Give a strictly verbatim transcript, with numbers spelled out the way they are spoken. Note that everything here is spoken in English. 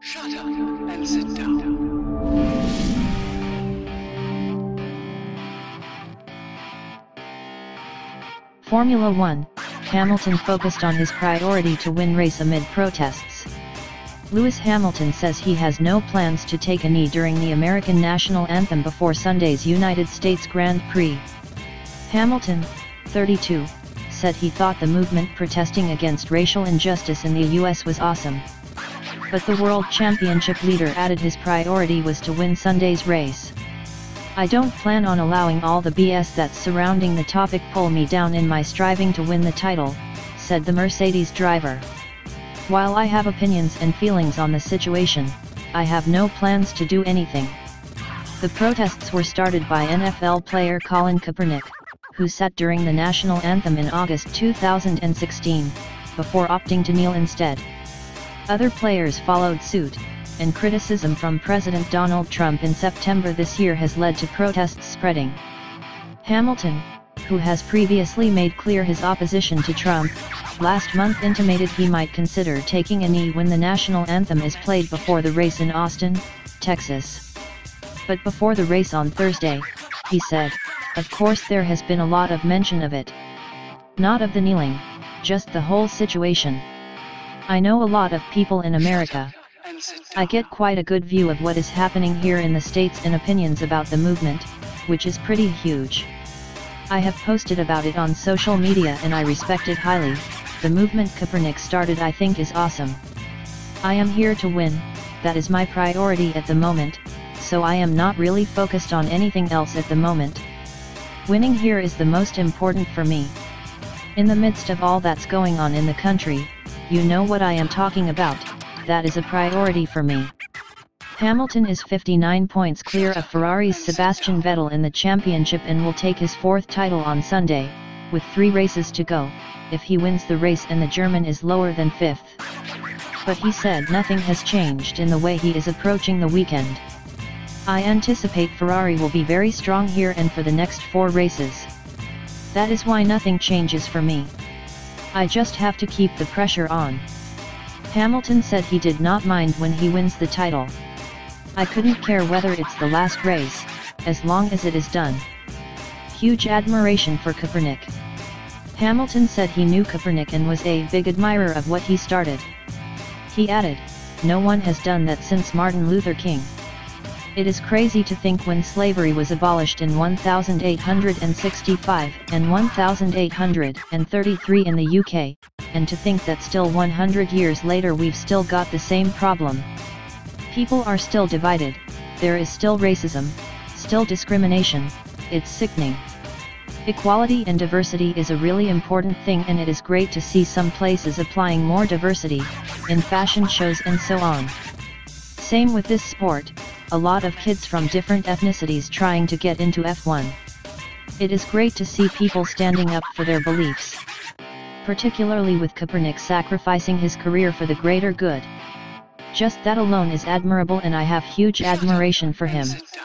Shut up and sit down. Formula One, Hamilton focused on his priority to win race amid protests. Lewis Hamilton says he has no plans to take a knee during the American national anthem before Sunday's United States Grand Prix. Hamilton, thirty-two, said he thought the movement protesting against racial injustice in the U S was awesome. But the World Championship leader added his priority was to win Sunday's race. "I don't plan on allowing all the B S that's surrounding the topic pull me down in my striving to win the title," said the Mercedes driver. "While I have opinions and feelings on the situation, I have no plans to do anything." The protests were started by N F L player Colin Kaepernick, who sat during the national anthem in August two thousand sixteen, before opting to kneel instead. Other players followed suit, and criticism from President Donald Trump in September this year has led to protests spreading. Hamilton, who has previously made clear his opposition to Trump, last month intimated he might consider taking a knee when the national anthem is played before the race in Austin, Texas. But before the race on Thursday, he said, "Of course there has been a lot of mention of it. Not of the kneeling, just the whole situation. I know a lot of people in America. I get quite a good view of what is happening here in the States and opinions about the movement, which is pretty huge. I have posted about it on social media and I respect it highly. The movement Kaepernick started I think is awesome. I am here to win, that is my priority at the moment, so I am not really focused on anything else at the moment. Winning here is the most important for me. In the midst of all that's going on in the country, you know what I am talking about, that is a priority for me." Hamilton is fifty-nine points clear of Ferrari's Sebastian Vettel in the championship and will take his fourth title on Sunday, with three races to go, if he wins the race and the German is lower than fifth. But he said nothing has changed in the way he is approaching the weekend. "I anticipate Ferrari will be very strong here and for the next four races. That is why nothing changes for me. I just have to keep the pressure on." Hamilton said he did not mind when he wins the title. "I couldn't care whether it's the last race, as long as it is done." Huge admiration for Kaepernick. Hamilton said he knew Kaepernick and was a big admirer of what he started. He added, "No one has done that since Martin Luther King. It is crazy to think when slavery was abolished in eighteen sixty-five and eighteen thirty-three in the U K, and to think that still one hundred years later we've still got the same problem. People are still divided, there is still racism, still discrimination, it's sickening. Equality and diversity is a really important thing and it is great to see some places applying more diversity, in fashion shows and so on. Same with this sport, a lot of kids from different ethnicities trying to get into F one. It is great to see people standing up for their beliefs. Particularly with Kaepernick sacrificing his career for the greater good. Just that alone is admirable and I have huge admiration for him."